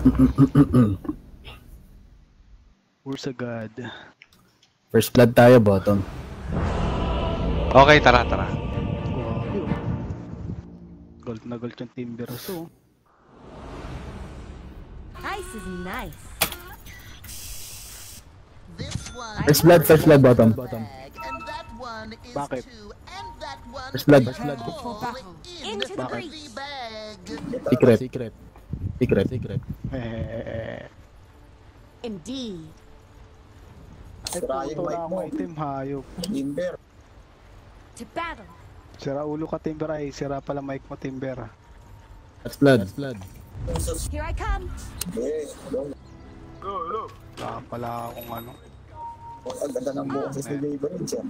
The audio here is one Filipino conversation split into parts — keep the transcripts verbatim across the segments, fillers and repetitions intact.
Where's a god? First blood tayo, bottom. Okay, tara, tara. Gold na gold yung timber. So, ice is nice. First blood, first blood, bottom. Bottom. bakit? First blood. Into the breach. Secret. Secret. Secret. Secret. Indeed. Ay, puto na ako itim, hayop. Timber. To battle. Sira ulo ka, Timber. Ay, sira pala mic mo, Timber. First blood. First blood. Here I come. Yes, go. Go, go. Saka pala akong ano. Ang ganda ng boses ni Gabriel siya.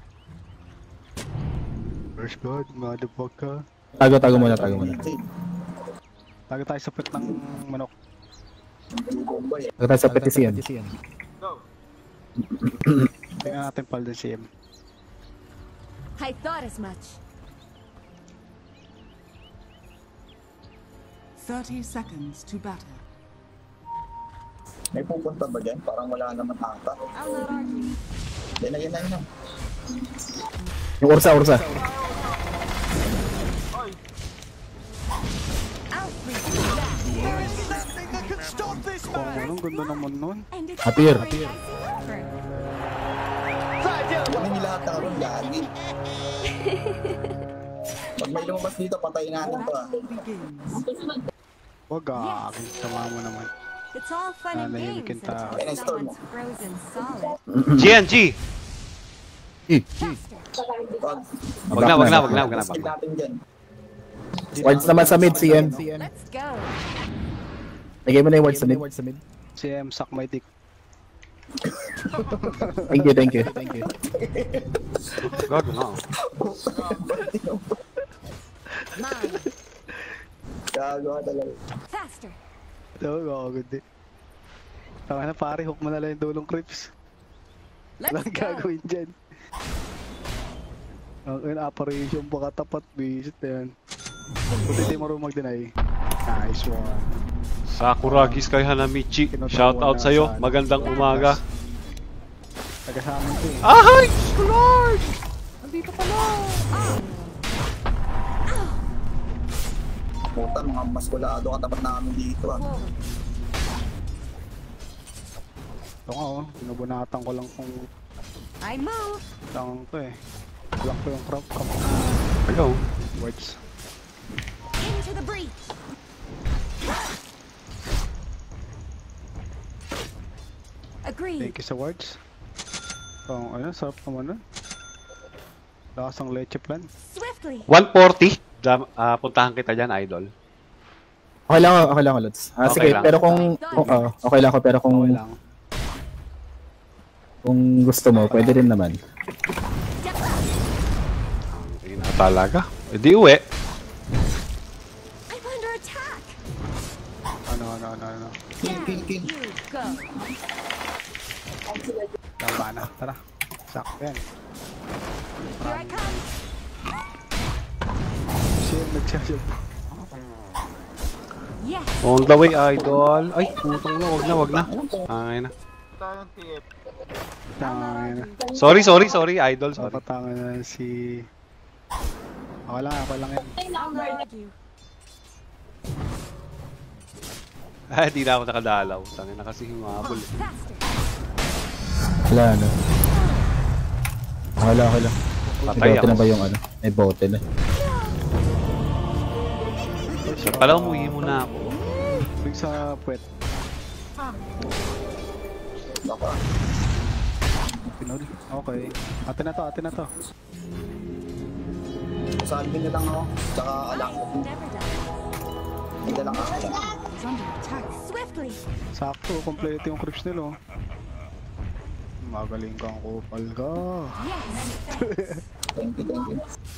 First blood, motherfucker. Tago, tago muna, tago muna. Tago tayo sa pet ng manok. Tago tayo sa pet ni Sian. Tingnan natin pala din si M. I thought as much. thirty seconds to battle. May pupunta ba dyan? Parang wala naman ata. I'll not argue. Yan na, yan na, yan na. Yung Ursa, Ursa. I'll freeze you back. Kung anong ganda naman nun. And it's Appear. very icy forever. Yan yung lahat na karoon, lagi. Pag may lumabas dito, patayin natin to ah. Wag ah, sama mo naman. It's all fun and Nanahimik games yung tao. until someone's frozen solid. G N G! Eh, Wag. Wag na, wag na, wag na, wag na. Skill natin dyan. wards naman sa mid, C M. Let's go. Lagay mo na yung wards sa mid. Si M, suck my dick. Thank you, thank you. Thank you. Gago na. Mine. Gagawa talaga. Faster. Oo, gagawin din. Tama na pare, hook mo na lang yung dulong creeps. Let's Walang go. gagawin dyan. Ang operation pa katapat, visit na yan. Buti di marunong mag-deny. Nice one. Sakuragis kay Hanamichi. Shout out sa'yo. Magandang umaga. Taga-sama ko eh. Ay! Lord! Nandito pala! Puta, mga maskulado katapat namin dito ah. Ito nga oh, pinabunatan ko lang kung I move. lang ko eh. Block ko yung crop crop. Hello. Words. Into the breach. Agreed. Thank you sa words. Kung ano, sarap naman nun. Lakas ang leche plan. Swiftly. one forty. Jam, ah, puntahan kita dyan, idol. Okay lang, okay lang, Lods. Ah, Okay sige, lang. pero kung, kung ah, okay lang ako, pero kung, Okay lang. kung gusto mo, pwede rin naman. Hindi na talaga. E di uwi. I'm under attack. Ano, ano, ano, ano. Kill, kill, kill. You go. Tama na, tara. Sakto yan. Here I come. Siya nagsasabi. Yes. On the way, idol. Ay, putang na, wag na, wag na. Ay na. Tama na. Sorry, sorry, sorry, idol. Sorry. Papatangan na si... Ako lang, ako lang yan. I'll not argue. Ay, di na ako nakadalaw. Tangin na kasi humabol. Faster. Wala, ano. Okay lang, okay lang. Patay May bote na ako. ba yung ano? May bote na. Siya pala, umuwi muna ako. Big sa puwet. Baka. Pinol. Okay. Atin na to, atin na to. Salve nyo lang ako. Tsaka alam ko. Never die. Hindi lang ako. It's under attack. Swiftly. Sakto, kompleto yung creeps nila oh. Magaling kang kupal ka. Yes. Thank you, thank you.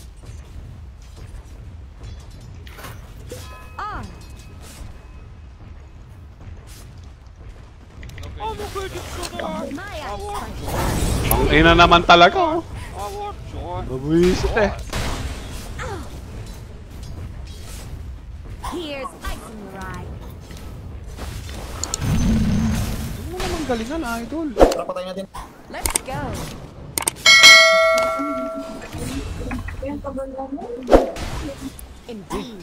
On. My eyes fight. Ang ina naman talaga, oh. Mabuisit eh. Here's ice in your eye. galingan, idol. Tara, patayin natin. Let's go. Indeed.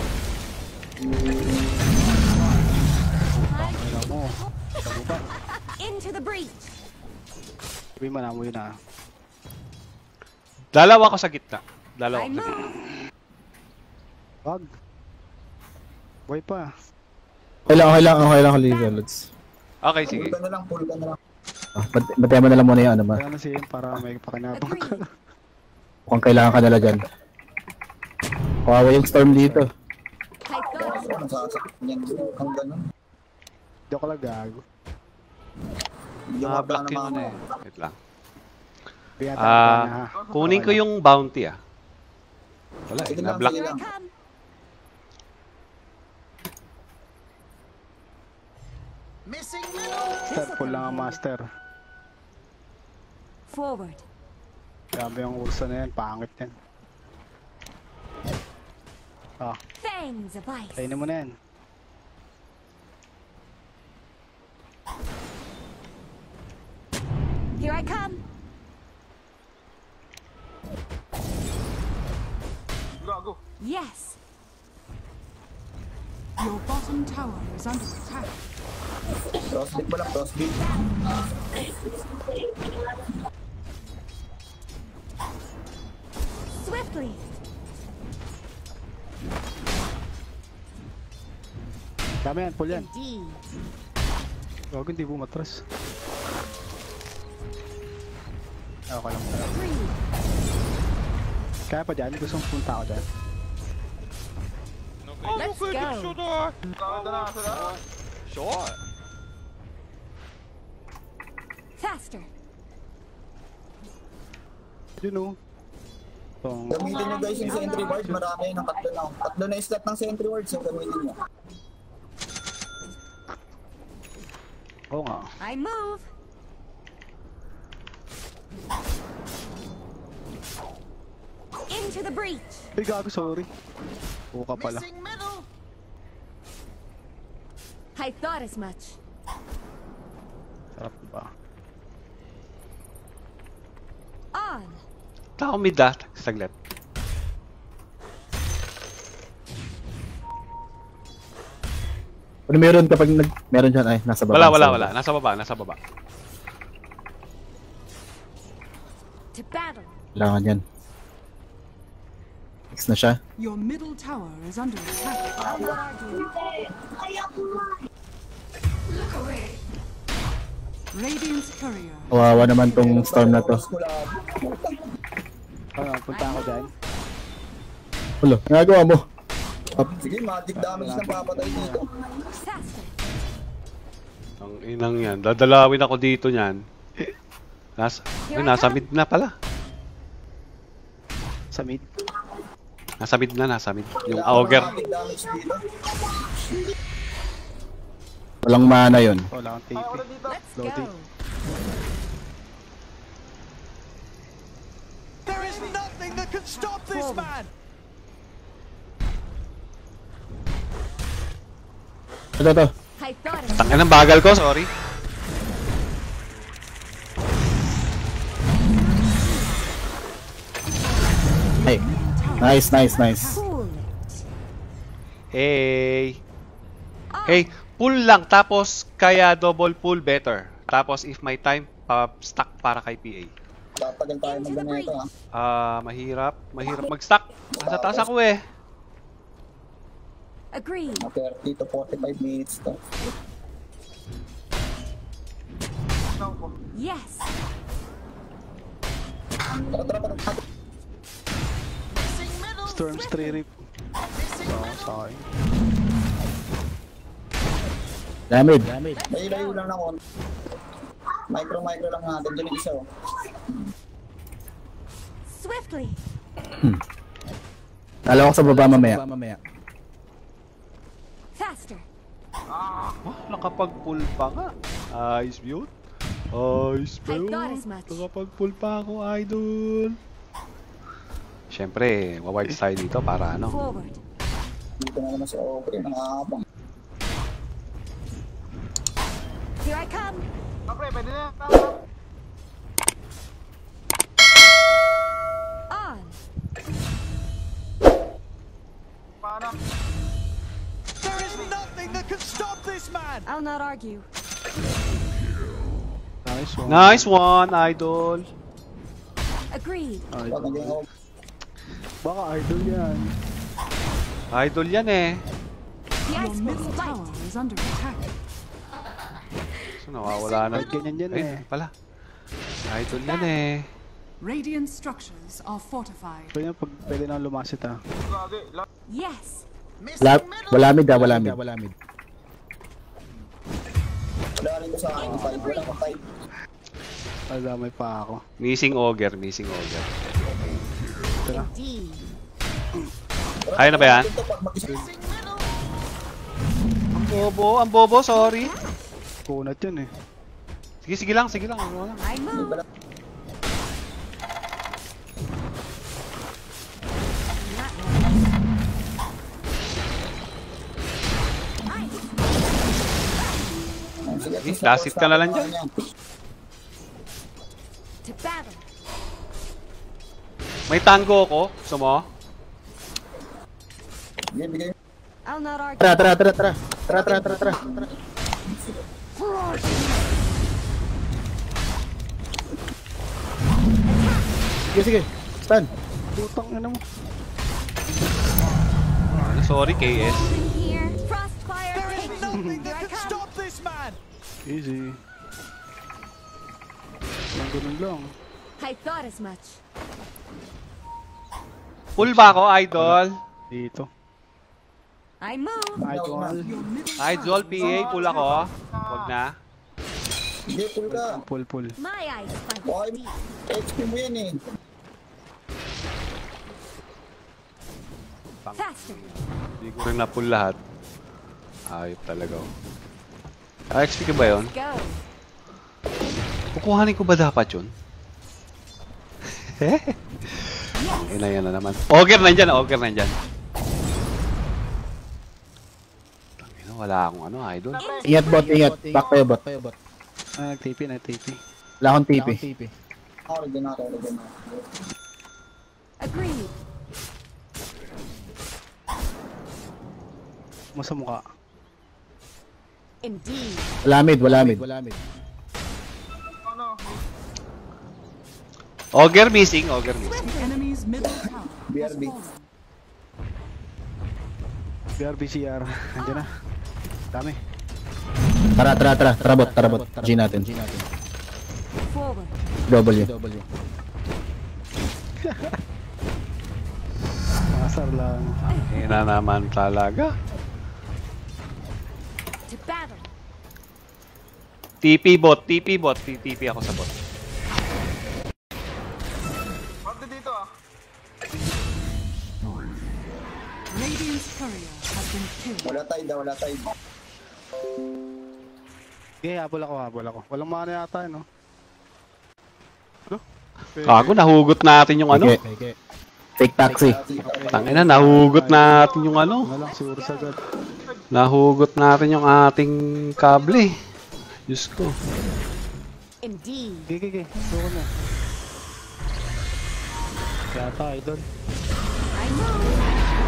Ano mo? Sabi ba? Into the breach. Sabi mo na mo yun ah. Dalawa ko sa gitna. Dalawa I ko sa gitna. move. Wag. Buhay pa. Okay lang, okay lang, okay lang, Lisa. Let's... Okay, Pull sige. ka na lang, pull ka na lang. Ah, bat- batayan mo na lang muna yung ano ba? Kaya na siya para may pakinabang ka. Agree. Mukhang kailangan ka nila dyan. Kawawa yung storm dito. I thought Ano, sasakit niyan. Ang ganun. Hindi ako lang gago. Hindi mo Ah, plano block yun mga na eh. Wait lang. Biyata Ah, ka na ha. kunin ko yung bounty ah. Wala eh, Sige lang, na-block. sige here I lang. come. Master, pull lang ang master. Forward. Grabe yung ursa na yan, pangit yan. Ah, Fangs of ice. kainin mo na yan. Here I come. Yes. Your bottom tower is under attack. Crossbeat mo lang, crossbeat. Swiftly. Dami yan, pull yan. Indeed. Gago, hindi bumatras. Ah, okay lang pala. Agree. Kaya pa dyan, gusto mong punta ako dyan. Let's go. Sure. Faster. Yun o. Itong, Gamitin nyo guys yung sentry ward. Marami ng tatlo na. Tatlo na yung slot ng sentry ward. So gamitin nyo. oo nga. I move. Into the breach. Ay, gago, sorry. Buka pala. I thought as much. Sarap ba? On. Tao mid ah. Saglit. Ano meron kapag nag... Meron dyan, ay, nasa baba. Wala, wala, nasa wala. baba. Nasa baba, nasa baba. To battle. Kailangan yan. Next na siya. Your middle tower is under attack. I'll not argue. Radiant's courier. Kawawa naman tong storm na to. Cross ko lang. Ano, punta ako dyan. Wala, nagagawa mo. Sige, magic damage na papatay dito. Faster. Ang inang yan. Dadalawin ako dito niyan. Nasa, ay, nasa mid na pala. Sa mid. Nasa mid na, nasa mid. Yung Kailangan auger. ng magic damage dito. Walang mana yun. Wala akong T P. Let's go. Loading. There is nothing that can stop this man! Ito, ito. I thought as Tangin ang bagal ko, sorry. Hey. Nice, nice, nice. cool. Hey. Hey, pull lang. Tapos, kaya double pull better. Tapos, if may time, pa-stack para kay P A. Tatagal tayo ng ganito ha. Ah, mahirap. Mahirap mag-stack. Nasa taas ako eh. Agreed. Mga thirty to forty-five minutes to. Yes. Tara, tara, tara. Storms three rip. Oo, sorry. Damage. Layo-layo lang ako. Micro-micro lang natin. Diyan yung isa oh. Swiftly. Kala ko sa baba mamaya. Faster. Oh, nakapag-pull pa nga. Ice build. Ice I build. thought as much. Nakapag-pull pa ako, idol. Siyempre, waward tayo dito para ano. Forward. Dito na naman sa okay. Nangahabang. Here I come. On. There is nothing that can stop this man. I'll not argue. Nice one. Nice one, idol. Agreed. Pag Idol. naging ako, Baka idol yan. Idol yan eh. The Your ice middle will tower fight. is under attack. So nawawala na. Kahit ganyan yan Ay, eh. pala. Idol yan eh. Radiant structures are fortified. So yan, pag pwede na lumasit ah. Yes. La wala mid ah, wala mid. Wala mid. wala rin ko sa akin. Five, wala pa five. Alamay pa ako. Missing ogre, missing ogre. Indeed. Kaya na ba yan? Ito, pag mag-isa. Ang bobo, ang bobo, sorry. Kunat yun eh. Sige, sige lang, sige lang. Ano lang. I move. Sige, last hit ka na lang dyan. To battle. May tango ako. Gusto mo? Bigay, bigay. I'll not argue. Tara, tara, tara, tara. Tara, tara, tara, tara. Tara. Sige, sige. Stun. Putang ina mo. Ano, sorry, K S. In here. Frostfire. There is takes. nothing Here I that can come. stop this man. Easy. Lang ganun lang. I thought as much. Full ba ako, idol? Dito. I move. Idol. Your middle Idol, tower P is A, under full ako. Wag na. Hindi, pull ka. Pull, pull. My eyes find Okay, deep. H P mo yan eh. Faster. Hindi ko rin na-pull lahat. Ayop talaga. Oh. Ah, X P ka ba yun? Go. Kukuhanin ko ba dapat yun? Ina yan na naman. Ogre nandyan, ogre nandyan. Tangina, wala akong ano, idol. Ingat bot, ingat. Back kayo bot. Ah, nag-T P, nag-T P. Wala akong T P. Ako, rin na ako, rin na ako. Agreed. Mo sa mukha. Indeed. Wala mid, wala mid. Wala mid. Ogre missing, ogre missing. The enemy's middle tower B R has B. fallen. B R B C R. Andiyan na. Dami. Tara, tara, tara. Tara bot, tara bot. G natin. Forward. W. Makasar lang. Ina naman talaga. To battle. T P bot, T P bot, T P ako sa bot. Radiant's courier has been killed. Wala tayo, daw, wala tayo. Okay, habol ako, habol ako. Walang mana yata yun, no? Ano? Kago, nahugot natin yung ano. Okay. Take taxi. Tangina, nahugot natin yung ano. Ano lang, siguro sagad. Nahugot natin yung ating kable. Diyos ko. Indeed. Okay, okay, okay. Suko na. Yata, idol. I move.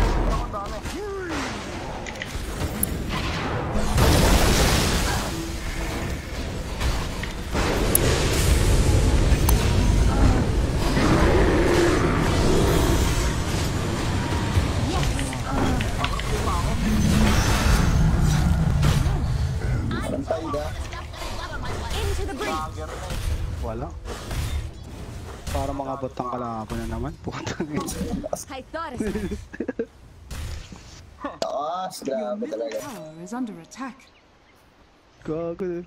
Walang tayo, da. Into the breach. Wala. Para mga botang kalaban na naman. Putang ina. I thought as much. Taas, Your grabe middle talaga. tower is under attack. Gago.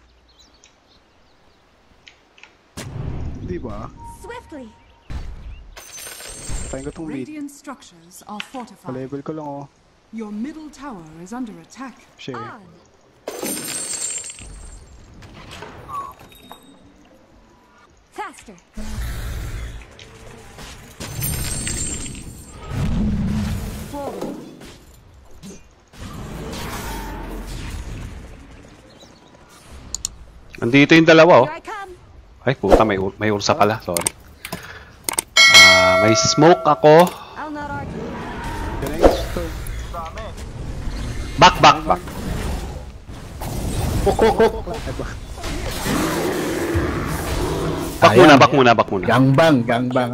Di ba? Swiftly. Tayo ko tong mid. Radiant structures are fortified. Pa-level ko lang, oh. Your middle tower is under attack. Shit. On. Faster. Forward. Nandito yung dalawa, oh. Here I come. Ay, puta, may, ur- may ursa pala. Sorry. Ah, may smoke ako. I'll not argue. Ganun storm. Back, back, back. Hook, hook, hook. Ay ba? Back Ayan. muna, back muna, back muna. Gangbang, gangbang.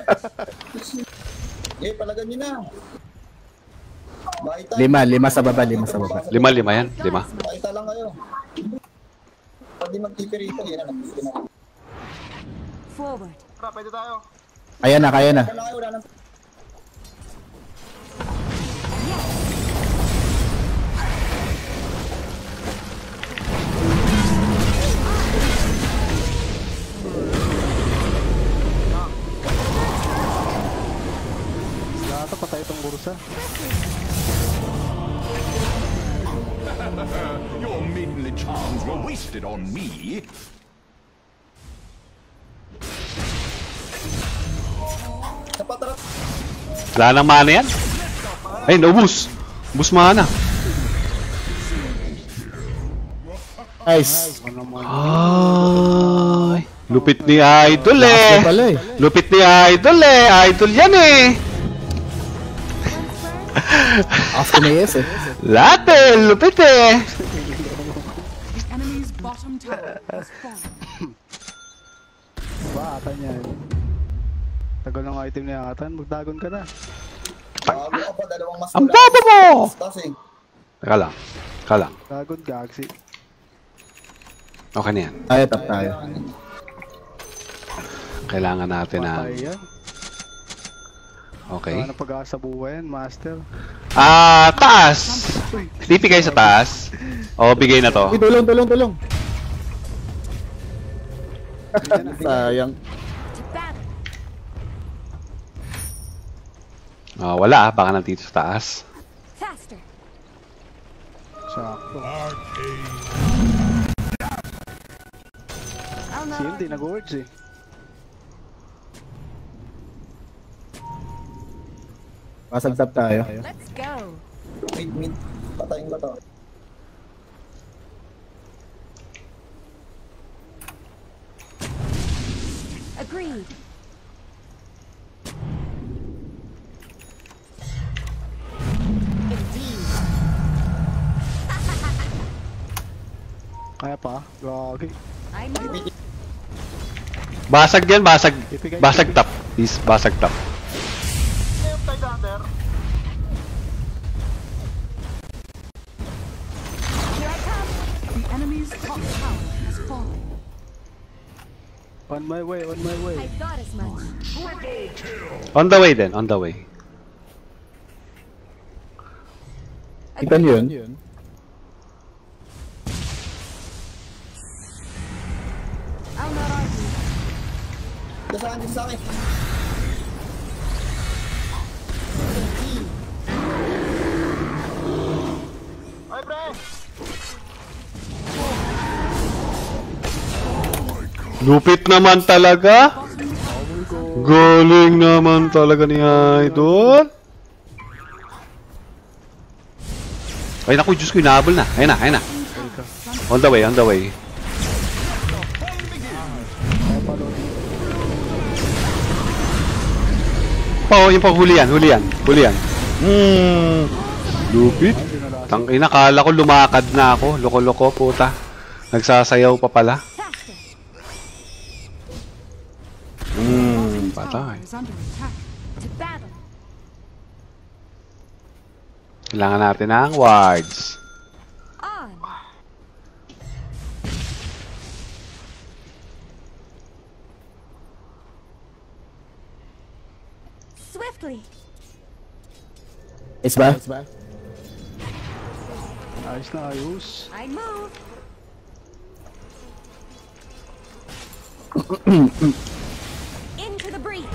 Eh, palagan nyo na. Baita. Lima, lima sa baba, lima sa baba. Lima, lima yan. Lima. Baita lang kayo. Pag di magtipirito, yan na. Nagtipirito na. Forward. Kaya na, kaya na. Wala kayo, wala na. Lahat patay itong bursa. Your maidenly charms were wasted on me. Napatarap. Wala nang mana yan. Ay, naubos. Ubus mana. Nice. Ay, lupit ni Idol Lakas eh. na pala eh. Lupit ni Idol eh. Idol yan eh. After na yes eh. Lahat eh. Lupit eh. The enemy's bottom tower has fallen. Ba, ata niyan. Tagal ng item na yakatan, magdagon ka na. Bago ka pa, dalawang mas Ang wala. baba mo! Tas eh. Teka lang. Teka lang. Dagon, gagsi. Okay na yan. Tayo, tap tayo. Kailangan natin na... Patay yan. Okay. Wala na pag-asa buhay yan, master. Ah, taas! T P kayo sa taas. O, bigay na to. Uy, tulong, tulong, tulong. Sayang. To battle. Ah, wala ah. Baka nandito sa taas. Faster. Sakto. I'll not Si hindi, argue. nag-words eh. Pasag tap tayo. Let's go. Mid, mid. Patayin ba to? Agreed. Indeed. Kaya pa, gagi. I move. Basag yan, basag. Basag top. Is basag top. Here I come. The enemy's top tower has fallen. On my way, on my way. I thought as much. On the way then, on the way. Kita niyo yun? I'll not argue. Dito sa akin, dito sa akin. Lupit naman talaga. Galing naman talaga ni Idol. Ay naku, Diyos ko, inahabol na. Ayun na, ayun na. On the way, on the way. Pa, oh, yung pang huli yan, huli yan, huli yan. Hmm, lupit. Tangina, kala ko lumakad na ako. Loko-loko, puta. Nagsasayaw pa pala. Faster. Hmm, Tower patay. is under attack. To battle. Kailangan natin ng wards. On. Swiftly. Is ba? Ayos na ayos. I move. Into the breach.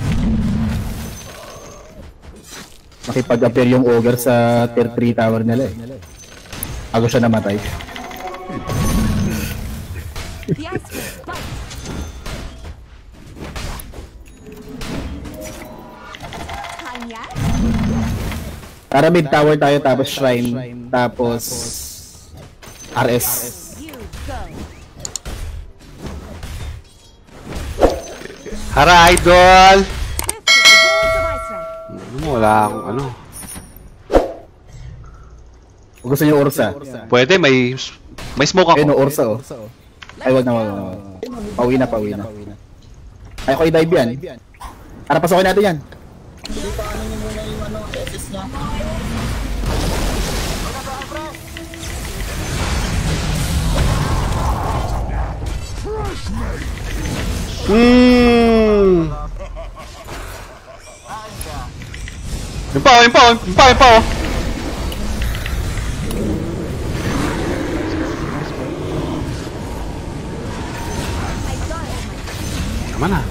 Makipag-appear yung ogre sa tier three tower nila eh. Bago siya namatay. Fiasco. Bite. Kanya. Para mid tower tayo tapos shrine, tapos R S. You go. Hara, idol! Swift as the walls of ice wreck. Ano, wala akong ano. Kung gusto niyo Ursa. Pwede, may may smoke Ayun, ako. no, Ursa oh. Ay, wag na, wag na. wag na. Pauwi na, pauwi na. Ay, ako i-dive yan. Para pasokin natin yan. Hindi pa ano niyo muna yung ano, S S niya. Hmm. Yung pa, oh, yung pa, oh, yung pa, yung pa, oh. I got it. Tama na.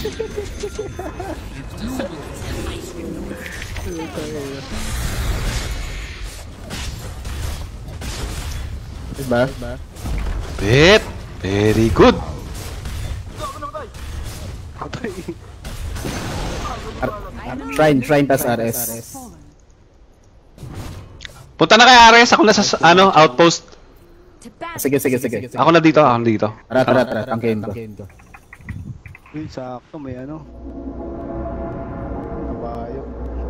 Diba? Bet. Very good. Patay. Shrine, shrine tas R S. Fallen. Punta na kay Ares. Ako na sa ano, outpost. To battle. Sige, sige, sige. Ako na dito, ako na dito. Tara, tara, tara. Tangkein ko. Uy, sakto, may ano. Kabayo.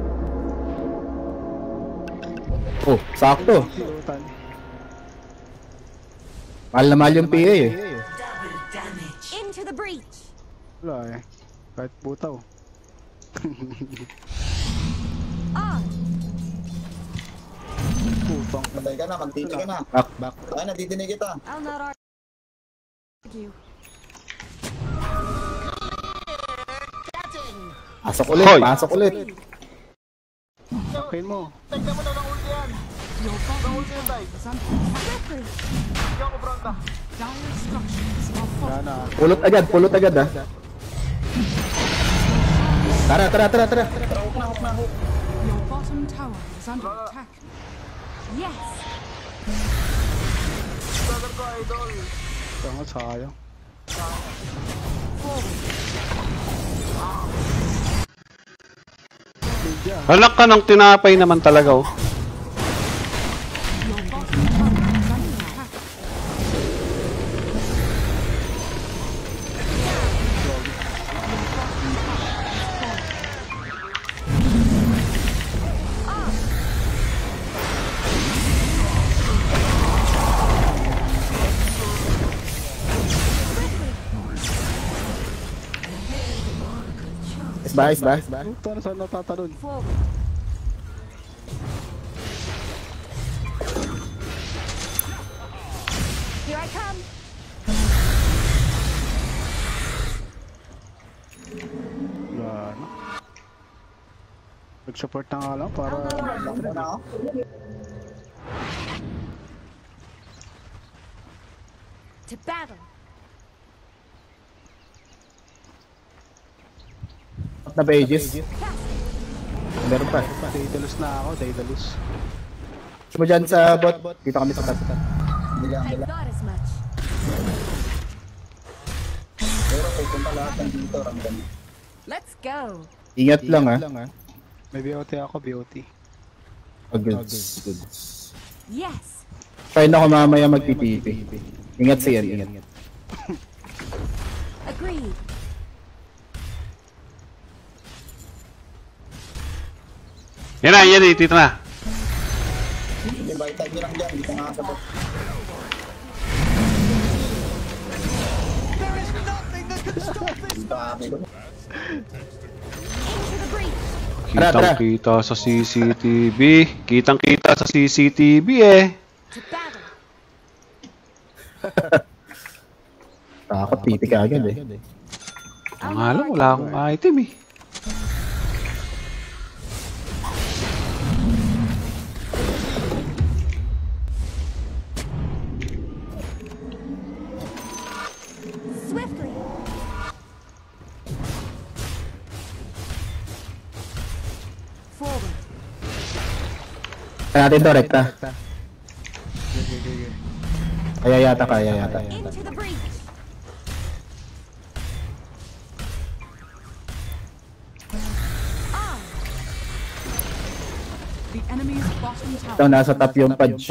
Oh, sakto. Pilotan. Mahal na mahal yung P A eh. Into the breach. Wala eh. Kahit butaw. On. Putang. Patay ka na, magtiti ka na. Back, back. Ay, nadidinig kita. I'll not argue. Pasok ulit, Hoy. pasok ulit. Kain mo. Your bottom tower is under attack. Swiftly. Dire structures are falling. Yan ah. Pulot agad, pulot agad ah. Tara, tara, tara, tara. Your bottom tower is under attack. Yes. Tanga, sayang. Halak ka ng tinapay naman talaga, oh. Your bottom tower is under attack. Is ba, is ba? Puta na saan natatalon? Forward. Here I come. Wala na. Nag-support na nga lang para... Lang mo na ako. To battle. Na pages. Meron pa. Daedalus na ako, Daedalus. Gusto mo dyan sa bot? Dito kami sa tat. Hindi lang I nila. thought as much. Pero kung punta lahat ng dito, ramdam. Let's go. Ingat lang ah. May B O T ako, B O T. Oh, goods, goods. Yes. Try na ako mamaya mag-P P P. Ingat siya, ingat. Agreed. Yan na, yan eh, dito na. Hindi ba itag nyo lang dyan, dito nga sa bot. There is nothing that can stop this Dito kami doon. Into the breach. Tara, tara. Kitang kita sa C C T V. Kitang kita sa C C T V eh. To battle. Takot, titi ka agad eh. Ang alam, wala akong item eh. Swiftly. Forward. Kaya natin to, rekta. Sige, sige, sige. Kaya yata, kaya yata. Into the breach. On. The enemy's bottom Ito, tower. nasa top yung pudge.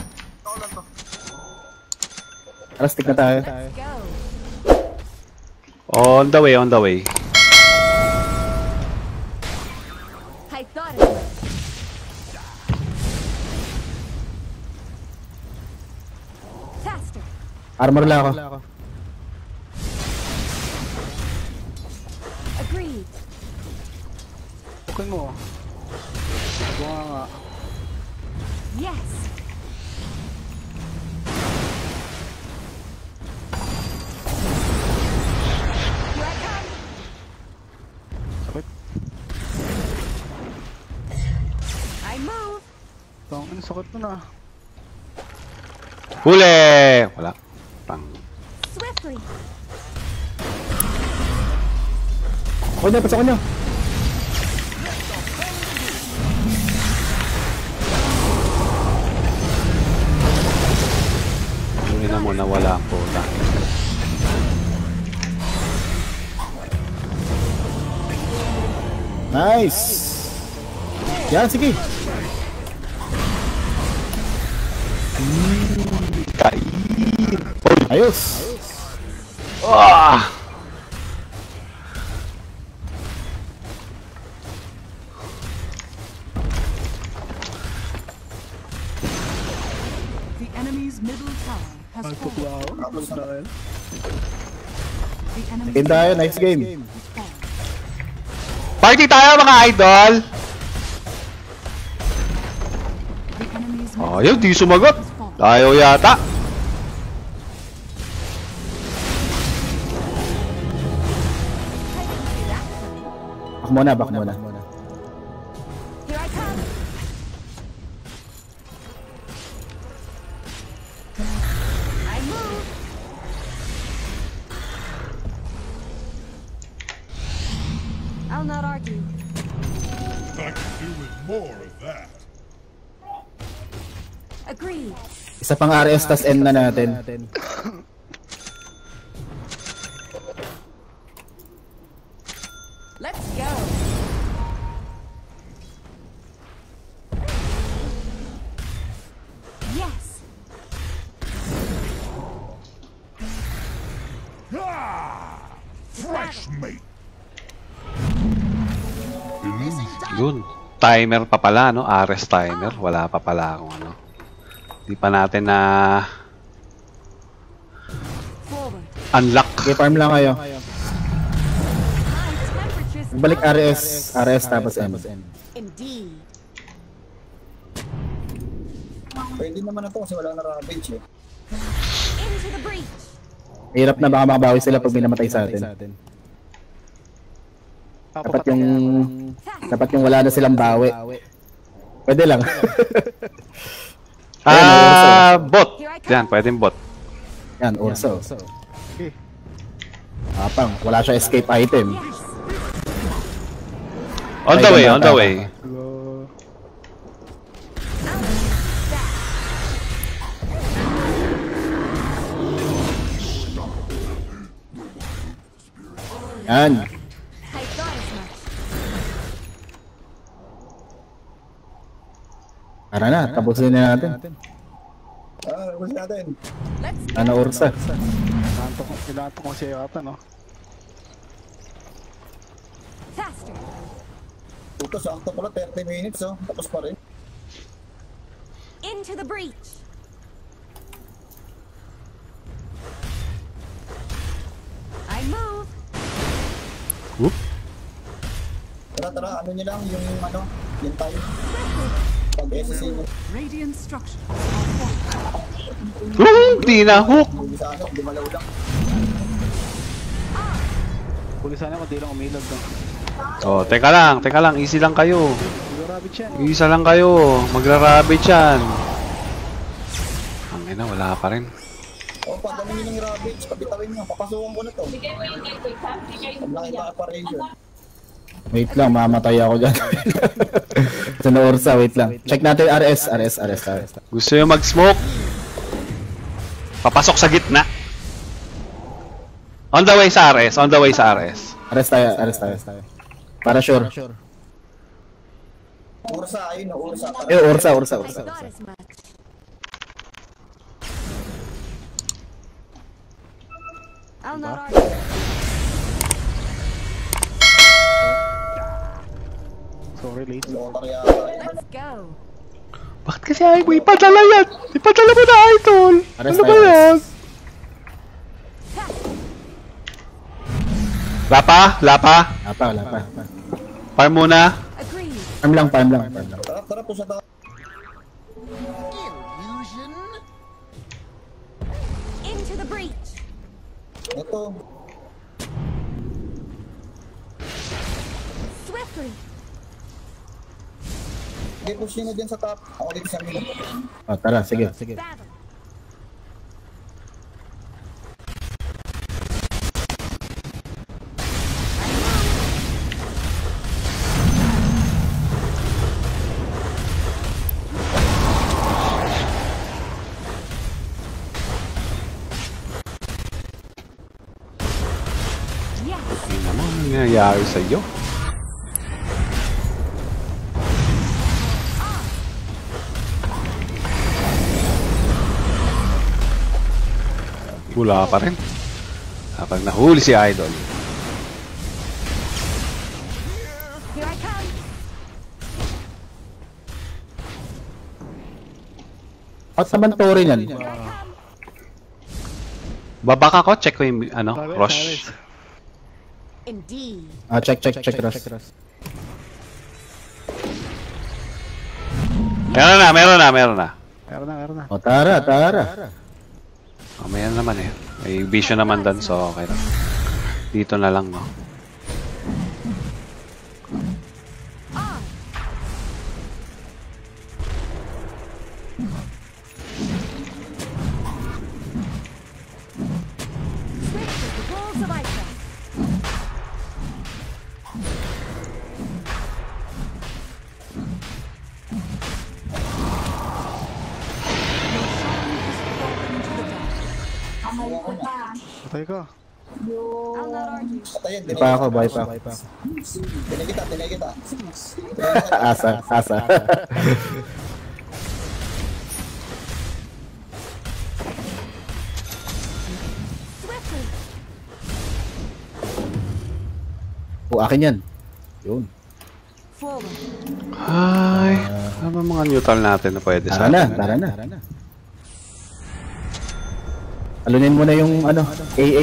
Ikaw lang to. Tara, stick na tayo. Let's go. On the way, on the way. I thought it was. Faster. Armor lang ako. Agreed. Bukin mo. Bunga nga. Yes. Here I come. Sakit. I move. Tang, ano sakit mo na. Huli! Wala. Pang. Swiftly. Ako niya, pasok niya. Huli na muna, wala ang puta. Nice! Yan, sige. Ayos! Ah! The enemy's middle tower has Ay, fallen. tukla ako. Puta ka yan. The enemy's Game tayo, nice game. has fallen. Party tayo mga idol! The enemy's middle Ayaw, di sumagot. has fallen. Ayaw yata. Bak muna, bak muna. Here I come. I move. I'll not argue. I could do with more of that. Agreed. Isa pang R S tas N na natin. Let's go. Yes. Fresh meat. Yun. Timer pa pala, no? R S timer. Wala pa pala akong ano. Di pa natin na Forward. unlock. Okay, farm lang kayo. My temperature's Balik R S, R S tapos N. Indeed. Pwede naman na to kasi wala na ravage eh. Into the breach. Hirap na baka makabawi sila pag may namatay sa atin. Dapat yung dapat yung wala na silang bawi. Pwede lang. Ah, bot. Yan, pwedeng bot. Yan, Urso. Apang, wala siya escape item. Yes. On the way, on the way. Go. Yan. I thought as much. Tara na, tapusin na natin. Ah, gusto natin. Let's go. Ano, Ursa? Nanto ko, nanto ko siya yata, no? Faster. Ito, sakto pala, thirty minutes oh. Tapos pa rin. Into the breach. I move. Whoop. Tara, tara, ano nyo lang, yung ano, yung time. Pag S S C mo, Radiant structures are falling. Woo! Di na hook. hindi sa ano, gumalaw lang. Huli sana kung di lang umilag, no? Oh, teka lang, teka lang. Easy lang kayo. Hindi rabbit yan. Isa lang kayo. Magra-rabbit yan. Ang ina, wala pa rin. O, pag ano nyo ng ravage, pabitawin nyo, papasukan ko na to. Pag nakita ka pa rin yun. Wait lang, mamatay ako dyan. Ito na Ursa, wait lang. Check natin R S, R S, R S, R S. Gusto nyo mag-smoke? Papasok sa gitna. On the way sa R S, on the way sa R S. R S tayo, R S tayo. Para sure. Ursa, ayun o, Ursa. Eh, Ursa, Ursa, I Ursa. thought as much. I'll not argue. Sorry, late. Lotar yata. Let's go. Bakit kasi ayaw mo ipadala yan? Ipadala mo na, idol! Aras Ano ba tayo, yan? aras. Lapa? Lapa? Lapa, lapa. Farm muna. Agreed. Farm lang, farm lang, farm lang. Tara, tara po sa taas. Into the breach. Ito. Swiftly. Okay, push nyo na dyan sa top. Ako dito sa middle. Oh, tara, sige, sige. Battle. Yes. Ano naman ang nangyayari sa'yo? Wala pa rin. Kapag nahuli si Idol. Here I come. Out naman to rin yan. Here I come. Babaka ko, check ko yung ano, Sabi, rush. sabi. Indeed. Ah, check, check, check, Ross. Meron na, meron na, meron na. Meron na, meron na. Oh, tara, tara. Oh, mayroon naman eh. May vision naman doon, so okay lang. Dito na lang, no? On. Swift as the balls of ice. Patay ka. I'll not argue. Patayin, Buy pa ako, buy pa ako. Tinay kita, tinay kita. Asa, asa. Swiftly. Oh, akin yan. Yun. Forward. Ay, ano ba mga neutral natin na pwede sa Tara na, atin? tara na. Alunin mo na yung ano, A A.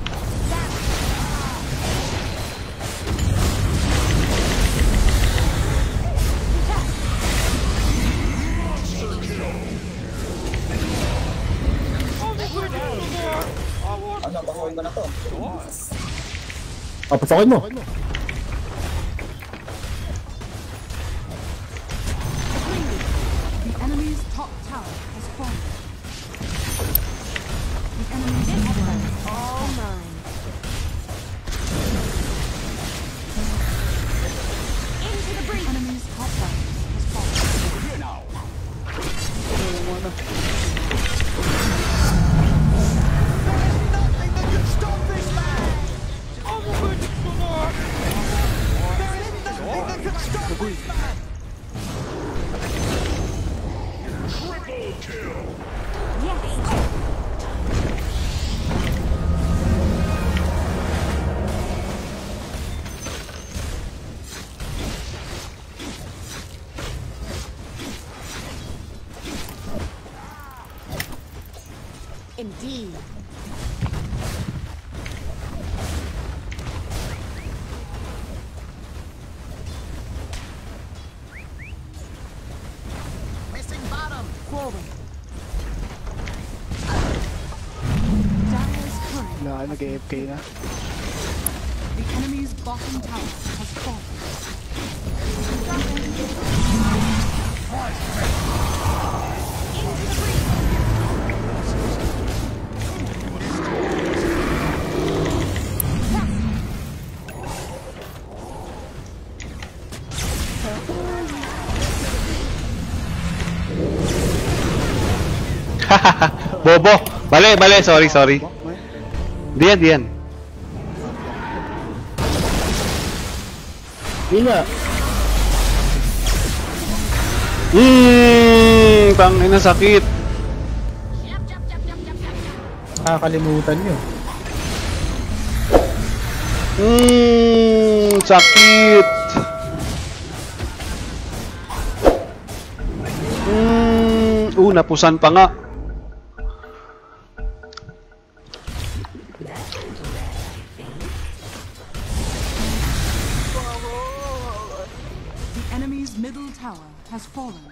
Ano, pakuhin ko na to. Oh, pasokin mo. The enemy's top tower has fallen. The enemy's inhibitor All mine. Into the breach. enemy's top tower has fallen. Here now. Nothing that can stop this man! There is nothing that can stop this man! Yes. Indeed. Missing bottom! Forward. Dire's current. Wala ka, nag-A F K na. The enemy's bottom tower has fallen. Into the breach. Bobo! Bale, bale, sorry, sorry. Diyan, diyan. Hindi nga. Hmm, tangina sakit. Nakakalimutan nyo. Hmm, sakit. Uh, napusan pa nga. The enemy's middle tower has fallen.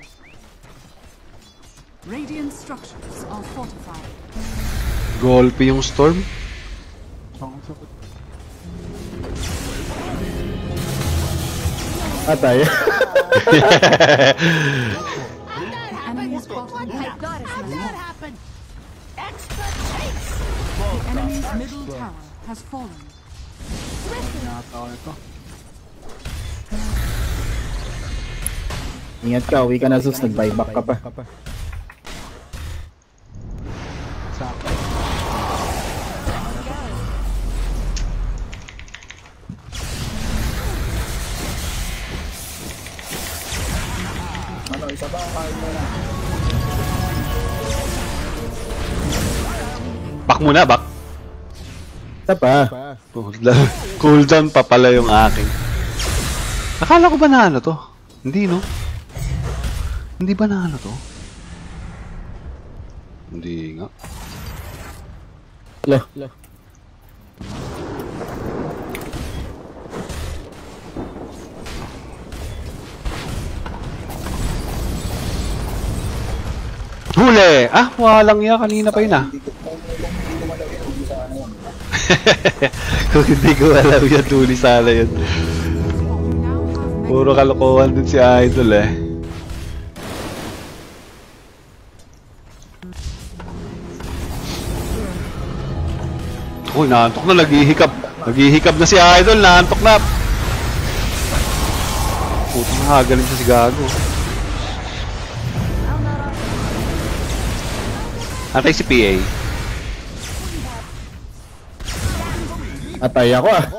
Radiant structures are fortified. Golpe yung storm. Ang sakit. Atay. Enemy's bottom I got it. How did that happen? Extra takes. The enemy's middle tower has fallen. Nakata ko nito. Ingat ka, uwi ka na sus, nag-buyback ka pa. Sakto. Ano, isa ba? Kahit mo na. Back muna, back. Isa pa. Cooldown pa pala yung aking. Akala ko ba na ano to? Hindi, no? Hindi ba na ano to? Hindi nga. Lo. Huli! Ah, walang ya. Kanina pa yun ah. Hindi ko, kung hindi ko malaw yun, hindi sana yun. Kung hindi ko alam yan, huli sana yun. Puro kalokohan din si Idol eh. Uy, naantok na, naghihikab. Naghihikab na si Idol, naantok na. Putang hagaling siya si Gago. Antay si P A. Atay ako ah.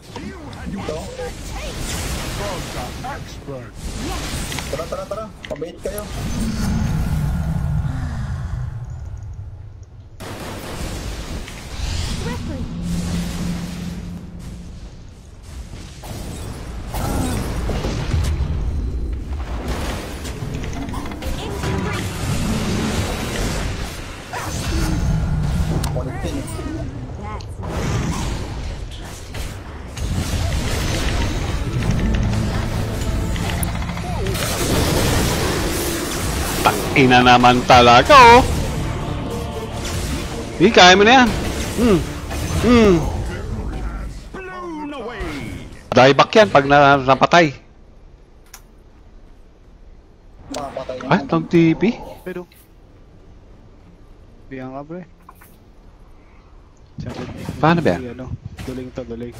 Tara, tara, tara. Pabait kayo. Swiftly. Into the breach. Kulit din. That's Ina naman talaga oh. Hindi, kaya mo na yan. Hmm. Hmm. Blown away. Dieback yan pag na napatay. Makapatay na. Ay, tong T P. Pero. Biyang ka pre. Sakit. Paano ba yan? Ano? Duling to, duling.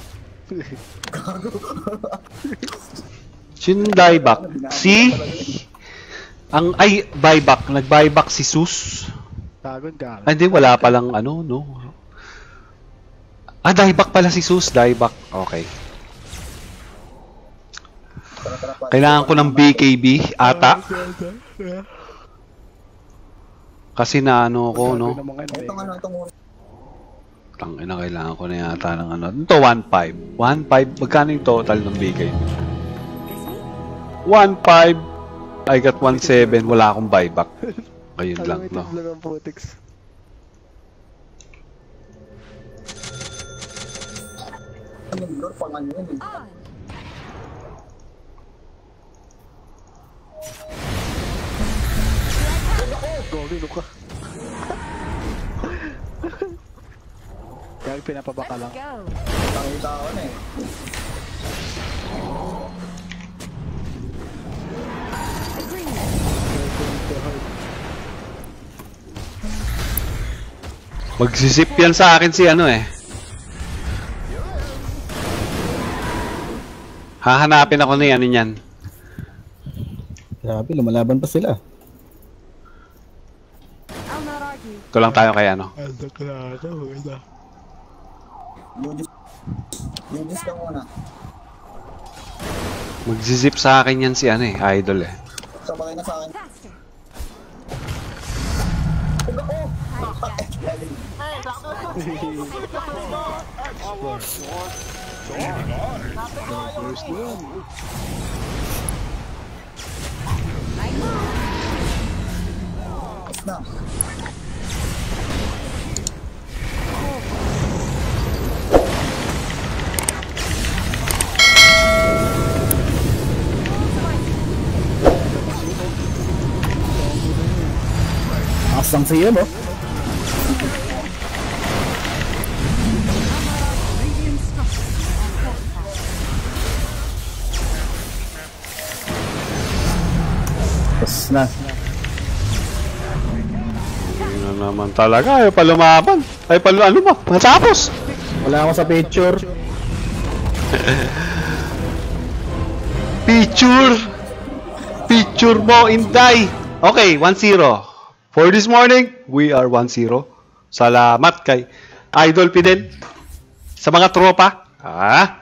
Sino yung dieback? Si? Ang, ay, buyback. Nag-buyback si Sus. Tagod ka. Ay, hindi, wala palang ano, no. Ah, dieback pala si Sus. Dieback. Okay. Tara, tara, pa. Kailangan ko ng B K B ata. Kasi na ano ko, no. Itong ano, itong Tangina, kailangan ko na yata ng ano. Ito, one five. one five. Magkano yung total ng B K B? one five. I got one seven. Wala akong buyback. Ayun lang, no. Lang ang Protex. ano, lord, pang ano yun eh. on. Gogi, luka. Kaya pinapabaka lang. Go. Tangita ako na eh. Agreement. Magsisip yan sa akin si ano eh. Hahanapin ako ni ano niyan. Grabe, lumalaban pa sila. I'll not argue. Ito lang tayo kay ano. Alda ka na ako, wala. Yudis. Yudis ka muna. Magsisip sa akin yan si ano eh, idol eh. Sabay na sa akin. Faster. na. Asang siya mo. Tapos na. Ano naman talaga, ayaw pa lumaban. Ayaw pa ano ba? Matapos! Wala ako sa picture. Picture! Picture mo, Inday! Okay, one zero. For this morning, we are one zero. Salamat kay Idol Fidel. Sa mga tropa. Ah!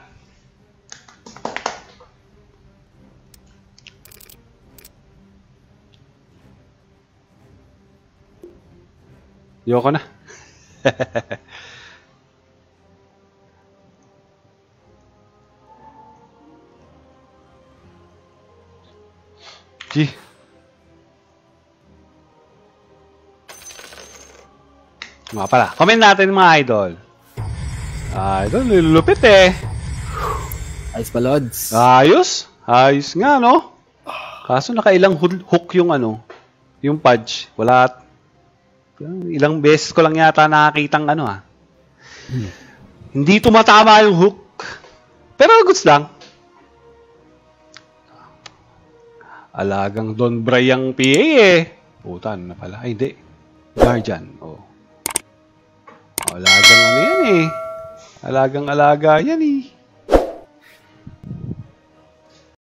Yoko na. G. Mga pala. Comment natin mga idol. Ah, idol, lulupit eh. Ayos pa, Lods. Ayos. Ayos nga, no? Kaso nakailang hook yung ano, yung pudge. Wala. Ilang beses ko lang yata nakakitang ano ah. Hmm. Hindi tumatama yung hook. Pero goods lang. Alagang Don Bray ang P A eh. Puta, ano na pala? Ay, hindi. Guardian. Oh. Alagang ano yan eh. Alagang alaga yan eh.